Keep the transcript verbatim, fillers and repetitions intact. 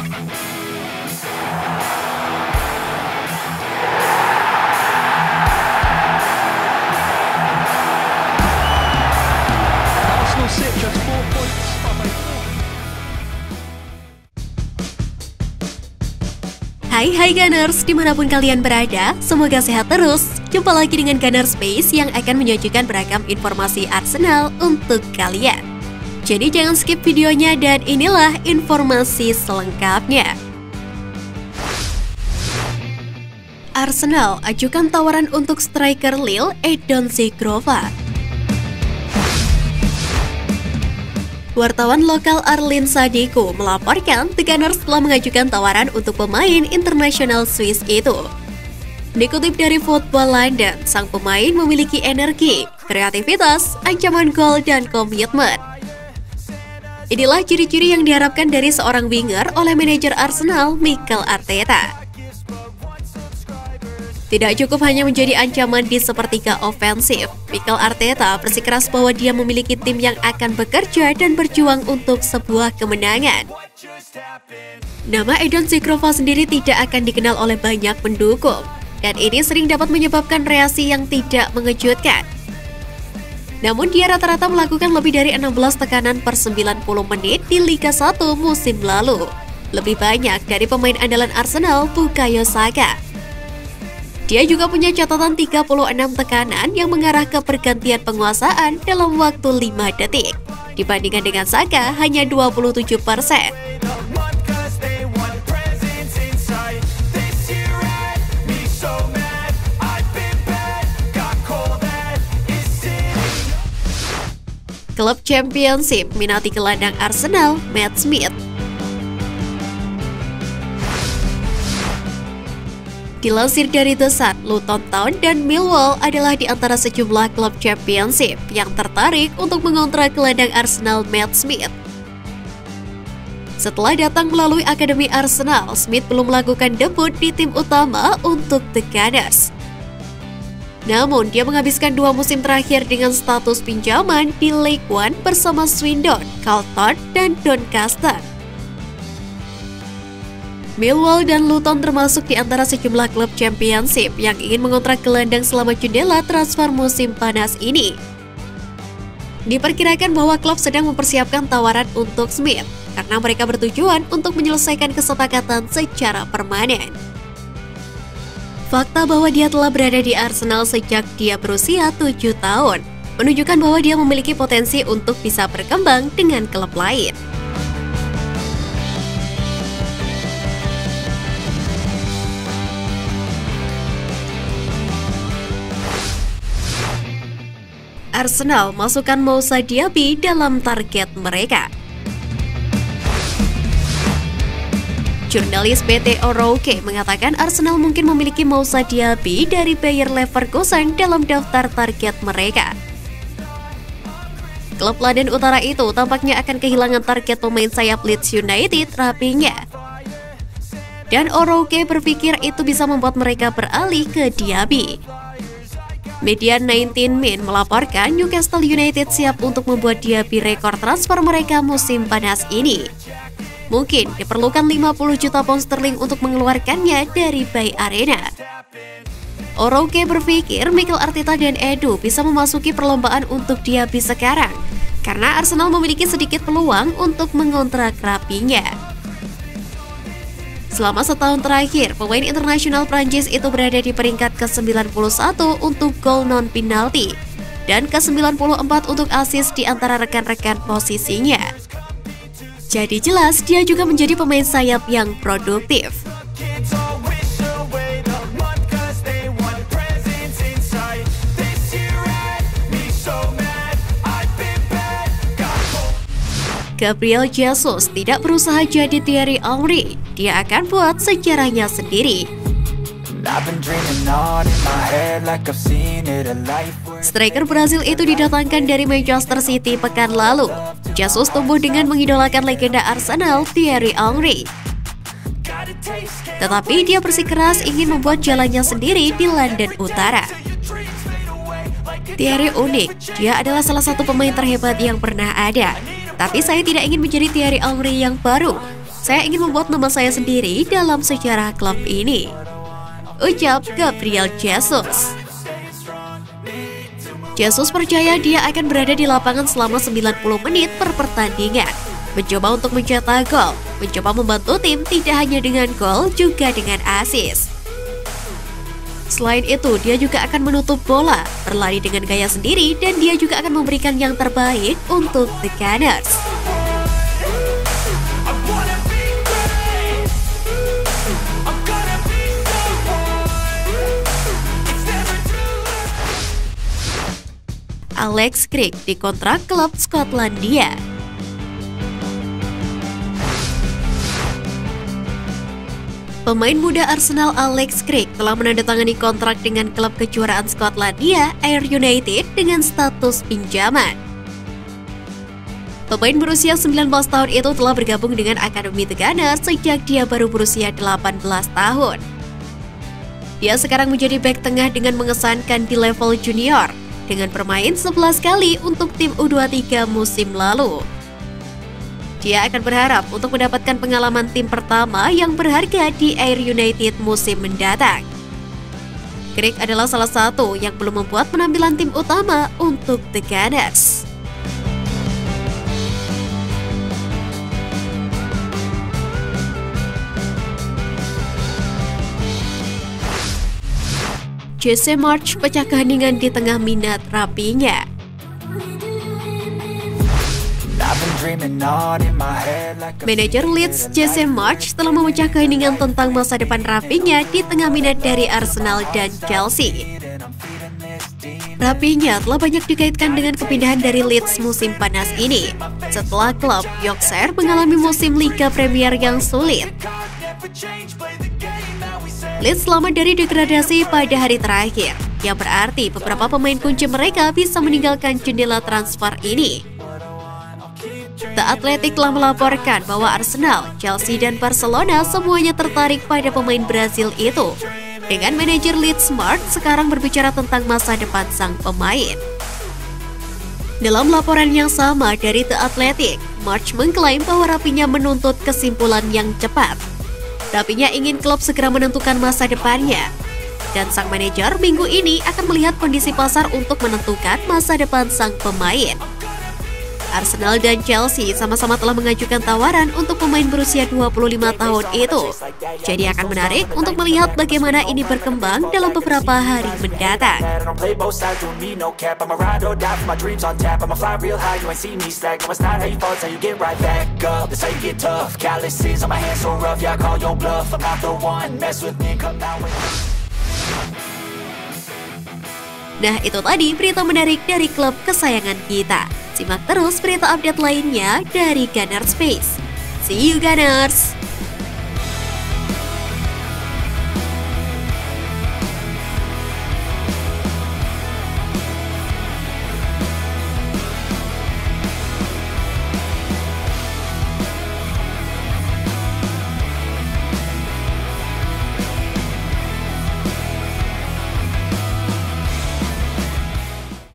Arsenal sit just four points behind. Hai hai Gunners, dimanapun kalian berada, semoga sehat terus. Jumpa lagi dengan Gunner Space yang akan menyajikan beragam informasi Arsenal untuk kalian. Jadi jangan skip videonya dan inilah informasi selengkapnya. Arsenal ajukan tawaran untuk striker Lille Edon Zegrova. Wartawan lokal Arlin Sadeko melaporkan The Gunners telah mengajukan tawaran untuk pemain internasional Swiss itu. Dikutip dari Football London, sang pemain memiliki energi, kreativitas, ancaman gol, dan komitmen. Inilah ciri-ciri yang diharapkan dari seorang winger oleh manajer Arsenal, Mikel Arteta. Tidak cukup hanya menjadi ancaman di sepertiga ofensif, Mikel Arteta bersikeras bahwa dia memiliki tim yang akan bekerja dan berjuang untuk sebuah kemenangan. Nama Edon Zegrova sendiri tidak akan dikenal oleh banyak pendukung, dan ini sering dapat menyebabkan reaksi yang tidak mengejutkan. Namun dia rata-rata melakukan lebih dari enam belas tekanan per sembilan puluh menit di Liga satu musim lalu. Lebih banyak dari pemain andalan Arsenal, Bukayo Saka. Dia juga punya catatan tiga puluh enam tekanan yang mengarah ke pergantian penguasaan dalam waktu lima detik. Dibandingkan dengan Saka hanya dua puluh tujuh persen. Klub Championship minati gelandang Arsenal, Matt Smith. Dilansir dari The Sun, Luton Town dan Millwall adalah di antara sejumlah klub Championship yang tertarik untuk mengontrak gelandang Arsenal Matt Smith. Setelah datang melalui Akademi Arsenal, Smith belum melakukan debut di tim utama untuk The Gunners. Namun, dia menghabiskan dua musim terakhir dengan status pinjaman di League One bersama Swindon, Charlton, dan Doncaster. Millwall dan Luton termasuk di antara sejumlah klub Championship yang ingin mengontrak gelandang selama jendela transfer musim panas ini. Diperkirakan bahwa klub sedang mempersiapkan tawaran untuk Smith karena mereka bertujuan untuk menyelesaikan kesepakatan secara permanen. Fakta bahwa dia telah berada di Arsenal sejak dia berusia tujuh tahun menunjukkan bahwa dia memiliki potensi untuk bisa berkembang dengan klub lain. Arsenal masukkan Moussa Diaby dalam target mereka. Jurnalis B T Oroke mengatakan Arsenal mungkin memiliki Moussa Diaby dari Bayer Leverkusen dalam daftar target mereka. Klub London Utara itu tampaknya akan kehilangan target pemain sayap Leeds United, Raphinha. Dan Oroke berpikir itu bisa membuat mereka beralih ke Diaby. Media sembilan belas Min melaporkan Newcastle United siap untuk membuat Diaby rekor transfer mereka musim panas ini. Mungkin diperlukan lima puluh juta pound sterling untuk mengeluarkannya dari Bay Arena. Oroke berpikir Mikel Arteta dan Edu bisa memasuki perlombaan untuk Diaby sekarang, karena Arsenal memiliki sedikit peluang untuk mengontrak Raphinha. Selama setahun terakhir, pemain internasional Prancis itu berada di peringkat ke sembilan puluh satu untuk gol non-penalti dan ke sembilan puluh empat untuk assist di antara rekan-rekan posisinya. Jadi jelas dia juga menjadi pemain sayap yang produktif. Gabriel Jesus tidak berusaha jadi Thierry Henry, dia akan buat sejarahnya sendiri. Striker Brazil itu didatangkan dari Manchester City pekan lalu. Jesus tumbuh dengan mengidolakan legenda Arsenal Thierry Henry. Tetapi dia bersikeras ingin membuat jalannya sendiri di London Utara. Thierry unik, dia adalah salah satu pemain terhebat yang pernah ada. Tapi saya tidak ingin menjadi Thierry Henry yang baru. Saya ingin membuat nama saya sendiri dalam sejarah klub ini, ucap Gabriel Jesus. Jesus percaya dia akan berada di lapangan selama sembilan puluh menit per pertandingan, mencoba untuk mencetak gol, mencoba membantu tim tidak hanya dengan gol, juga dengan assist. Selain itu, dia juga akan menutup bola, berlari dengan gaya sendiri, dan dia juga akan memberikan yang terbaik untuk The Gunners. Alex Crick dikontrak klub Skotlandia. Pemain muda Arsenal Alex Crick telah menandatangani kontrak dengan klub kejuaraan Skotlandia, Ayr United, dengan status pinjaman. Pemain berusia sembilan belas tahun itu telah bergabung dengan Akademi The Gunners sejak dia baru berusia delapan belas tahun. Dia sekarang menjadi bek tengah dengan mengesankan di level junior, dengan bermain sebelas kali untuk tim U dua puluh tiga musim lalu. Dia akan berharap untuk mendapatkan pengalaman tim pertama yang berharga di Ayr United musim mendatang. Crick adalah salah satu yang belum membuat penampilan tim utama untuk The Gunners. Jesse Marsch pecah keheningan di tengah minat rapinya. Manajer Leeds Jesse Marsch telah memecah keheningan tentang masa depan Rafinha di tengah minat dari Arsenal dan Chelsea. Rafinha telah banyak dikaitkan dengan kepindahan dari Leeds musim panas ini, setelah klub Yorkshire mengalami musim Liga Premier yang sulit. Leeds selamat dari degradasi pada hari terakhir, yang berarti beberapa pemain kunci mereka bisa meninggalkan jendela transfer ini. The Athletic telah melaporkan bahwa Arsenal, Chelsea, dan Barcelona semuanya tertarik pada pemain Brazil itu, dengan manajer Leeds Marsch sekarang berbicara tentang masa depan sang pemain. Dalam laporan yang sama dari The Athletic, Marsch mengklaim bahwa Rafinha menuntut kesimpulan yang cepat. Rafinha ingin klub segera menentukan masa depannya, dan sang manajer minggu ini akan melihat kondisi pasar untuk menentukan masa depan sang pemain. Arsenal dan Chelsea sama-sama telah mengajukan tawaran untuk pemain berusia dua puluh lima tahun itu. Jadi akan menarik untuk melihat bagaimana ini berkembang dalam beberapa hari mendatang. Nah, itu tadi berita menarik dari klub kesayangan kita. Simak terus berita update lainnya dari Gunners Space. See you Gunners!